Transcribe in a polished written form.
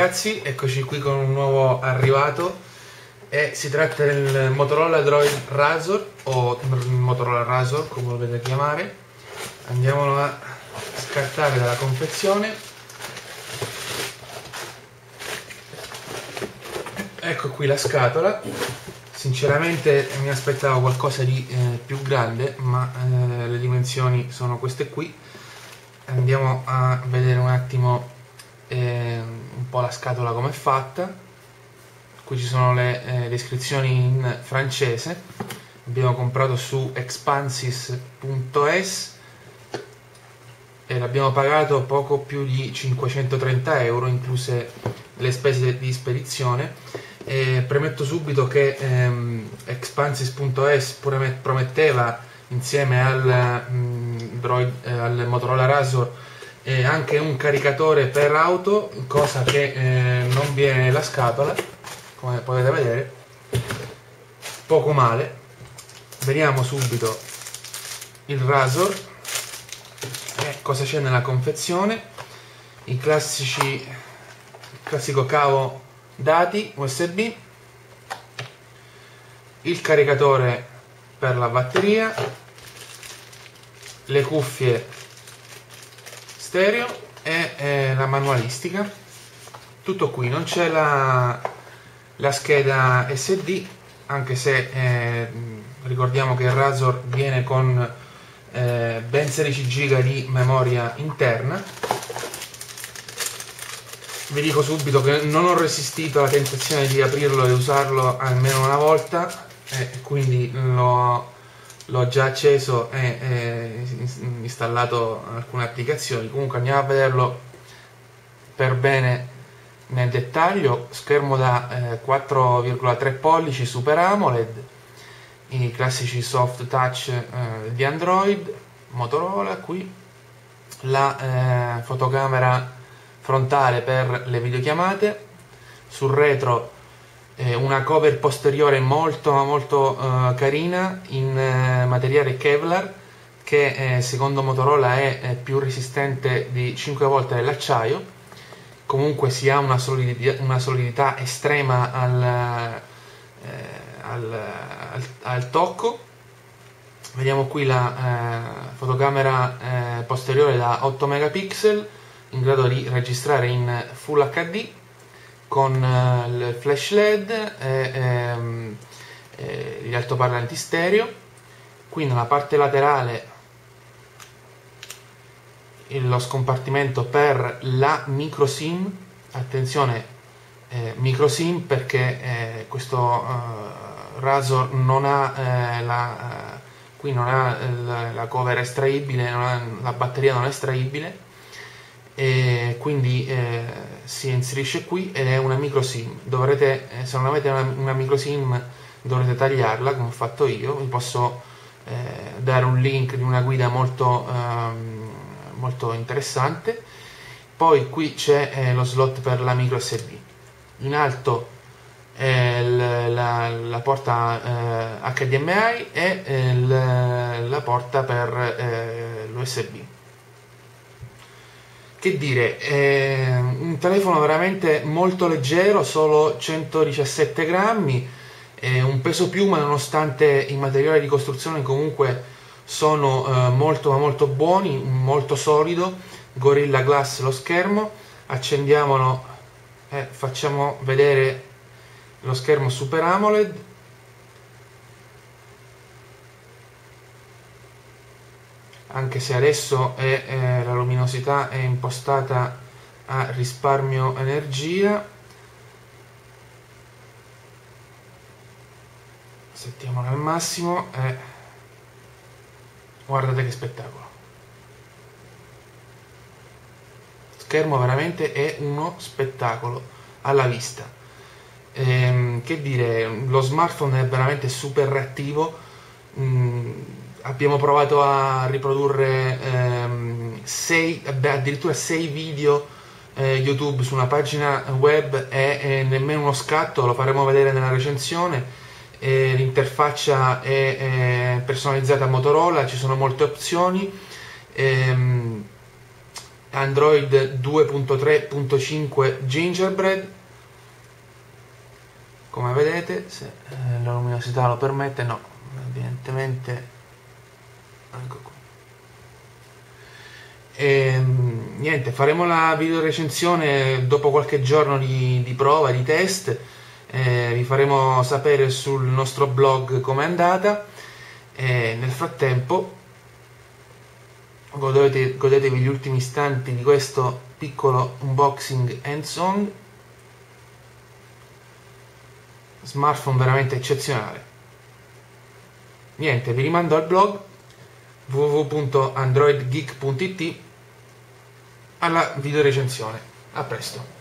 ragazzi, eccoci qui con un nuovo arrivato e si tratta del Motorola Droid Razr o Motorola Razr come lo volete chiamare. Andiamolo a scartare dalla confezione. Ecco qui la scatola. Sinceramente mi aspettavo qualcosa di più grande, ma le dimensioni sono queste qui. Andiamo a vedere un attimo un po' la scatola come è fatta. Qui ci sono le descrizioni in francese. Abbiamo comprato su expansis.es e l'abbiamo pagato poco più di 530 euro, incluse le spese di spedizione. Premetto subito che expansis.es prometteva, insieme al Motorola Razr, anche un caricatore per auto, cosa che non viene nella scatola, come potete vedere. Poco male. Vediamo subito il Razr e cosa c'è nella confezione. Il classico cavo dati USB, il caricatore per la batteria, le cuffie stereo e la manualistica. Tutto qui, non c'è la scheda SD, anche se ricordiamo che il Razr viene con ben 16 GB di memoria interna. Vi dico subito che non ho resistito alla tentazione di aprirlo e usarlo almeno una volta, quindi l'ho già acceso e installato alcune applicazioni. Comunque andiamo a vederlo per bene nel dettaglio. Schermo da 4,3 pollici Super AMOLED, i classici soft touch di Android, Motorola. Qui la fotocamera frontale per le videochiamate, sul retro una cover posteriore molto carina in materiale Kevlar, che secondo Motorola è più resistente di 5 volte dell'acciaio. Comunque si ha una solidità estrema al tocco. Vediamo qui la fotocamera posteriore da 8 megapixel, in grado di registrare in Full HD con il flash LED e gli altoparlanti stereo. Qui nella parte laterale lo scompartimento per la micro SIM. Attenzione, micro SIM, perché questo Razr non ha la cover estraibile, la batteria non è estraibile, e quindi si inserisce qui ed è una micro SIM. Se non avete una micro SIM dovrete tagliarla, come ho fatto io. Vi posso dare un link di una guida molto interessante. Poi qui c'è lo slot per la micro SD. In alto la porta HDMI e la porta per l'USB. Che dire, un telefono veramente molto leggero, solo 117 grammi, un peso piuma, nonostante i materiali di costruzione comunque sono molto buoni, molto solido. Gorilla Glass lo schermo. Accendiamolo e facciamo vedere lo schermo Super AMOLED. Anche se adesso la luminosità è impostata a risparmio energia. Settiamolo al massimo e guardate che spettacolo. Lo schermo veramente è uno spettacolo alla vista. Che dire, lo smartphone è veramente super reattivo. Abbiamo provato a riprodurre addirittura 6 video YouTube su una pagina web e nemmeno uno scatto. Lo faremo vedere nella recensione. L'interfaccia è personalizzata a Motorola, ci sono molte opzioni. Android 2.3.5 Gingerbread, come vedete, se la luminosità lo permette. No, evidentemente, ecco qui. E niente, faremo la video recensione dopo qualche giorno di prova, di test. Vi faremo sapere sul nostro blog com'è andata, e nel frattempo godetevi gli ultimi istanti di questo piccolo unboxing hands-on. Smartphone veramente eccezionale. Niente, vi rimando al blog www.androidgeek.it alla video recensione. A presto.